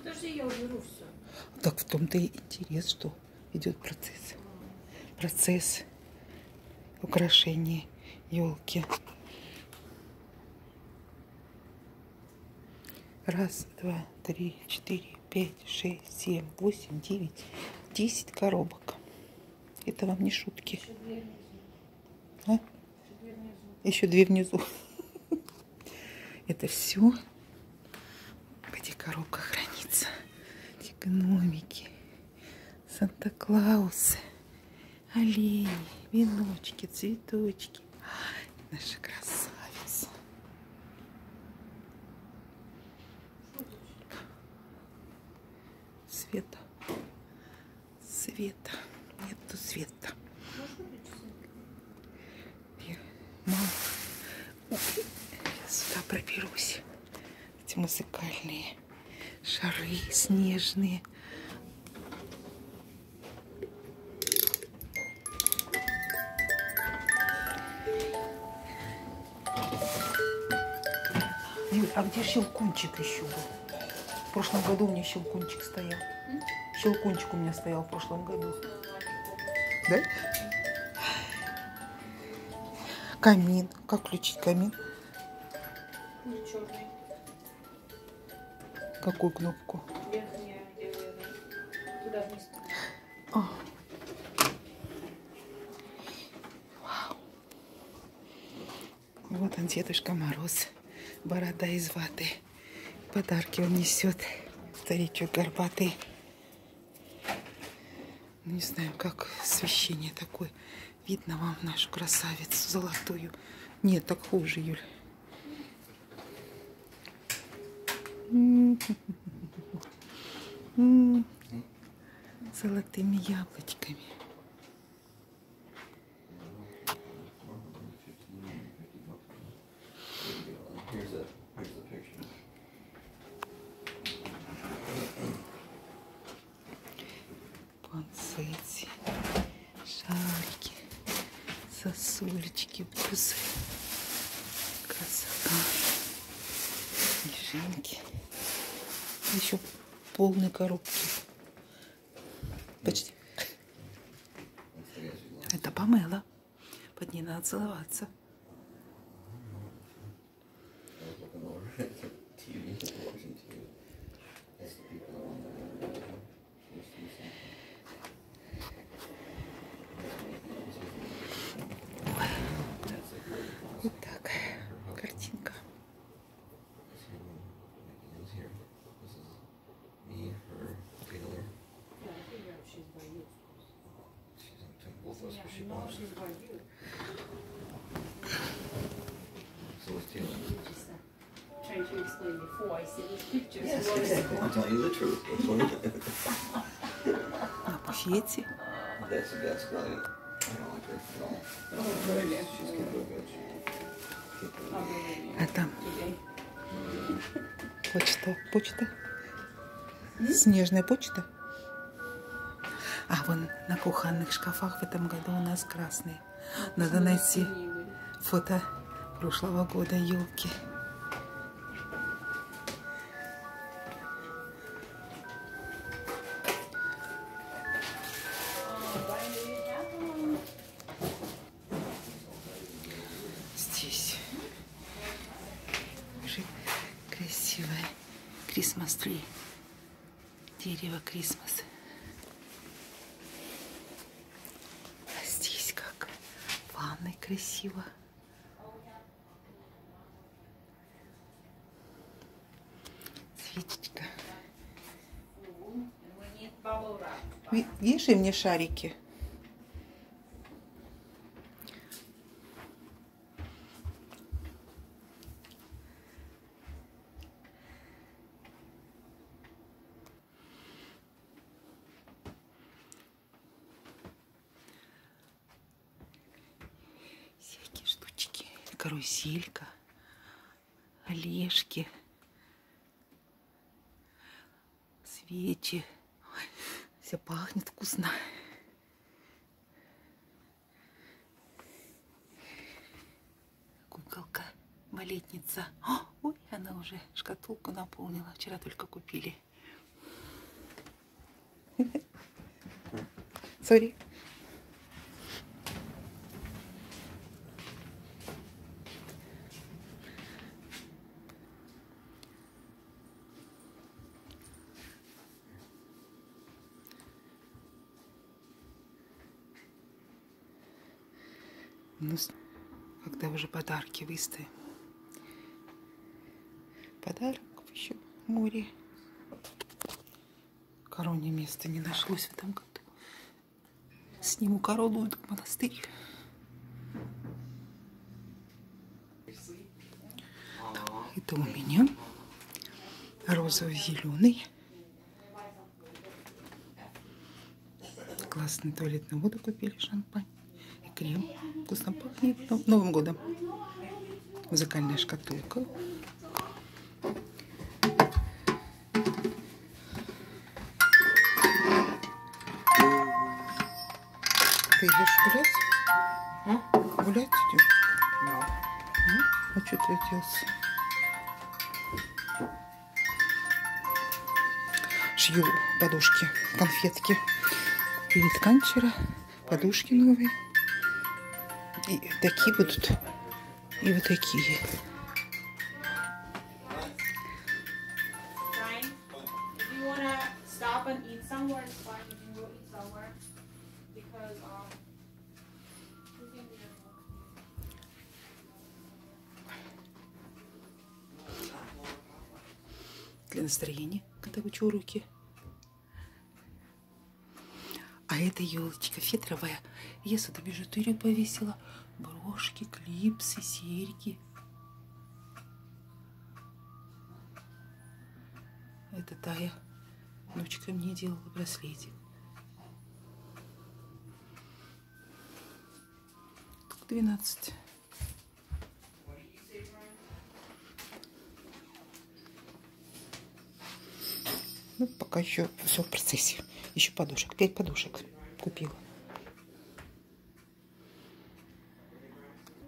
подожди, я уберу все. Так в том-то и интерес, что идет процесс. Процесс украшения елки. Раз, два, три, четыре, пять, шесть, семь, восемь, девять, 10 коробок. Это вам не шутки. А? Еще две внизу. Это все в этих коробках хранится. Эти гномики, Санта-Клаусы, олени, веночки, цветочки. Наша красавица. Света. Света. Нету света. Мама. Сюда проберусь. Эти музыкальные шары снежные. Юль, а где щелкунчик еще был? В прошлом году у меня щелкунчик стоял. Щелкунчик у меня стоял в прошлом году. Да? Камин. Как включить камин? Черный. Какую кнопку? Верхняя, где туда вниз. А. Вау. Вот он, Дедушка Мороз. Борода из ваты. Подарки он несет. Старичок горбатый. Не знаю, как освещение такое. Видно вам нашу красавицу золотую? Нет, так хуже, Юль. Золотыми яблочками. Панцети, шарики, сосулечки, бусы. Красота. Снежинки. Еще полные коробки. Почти. Это помыла. Под ней надо целоваться. Вот так картинка. Trying to explain before I see these pictures. Yes, exactly. I'm telling you the truth. На буфете. That's brilliant. I don't like her at all. She's kind of a bitch. А там почта. Почта. Снежная почта. А вон на кухонных шкафах в этом году у нас красные. Надо найти фото прошлого года елки. Здесь уже красивое Christmas tree. Дерево Christmas. А здесь как в ванной красиво. Свечечка. Вешай мне шарики. Всякие штучки. Каруселька. Олежки. Свечи. Ой, все пахнет вкусно. Куколка, балетница. Ой, она уже шкатулку наполнила. Вчера только купили. Сори. Ну, когда уже подарки выставим. Подарок еще в море. Короне места не нашлось в этом году. Сниму корону, иду в монастырь. Это у меня розово-зеленый. Классный туалетную воду купили, шампань и крем. Вкусно пахнет. Новым годом. Музыкальная шкатулка. Ты идешь гулять? А? Гулять идешь? Да. А что ты оделся? Шью подушки, конфетки. Купили ткань вчера, подушки новые. И такие будут, и вот такие. Для настроения, когда учу уроки. А эта елочка фетровая. Я сюда бижутерию повесила. Брошки, клипсы, серьги. Это Тая. Внучка мне делала браслетик. Только 12. Ну, пока еще все в процессе. Еще подушек. 5 подушек купила.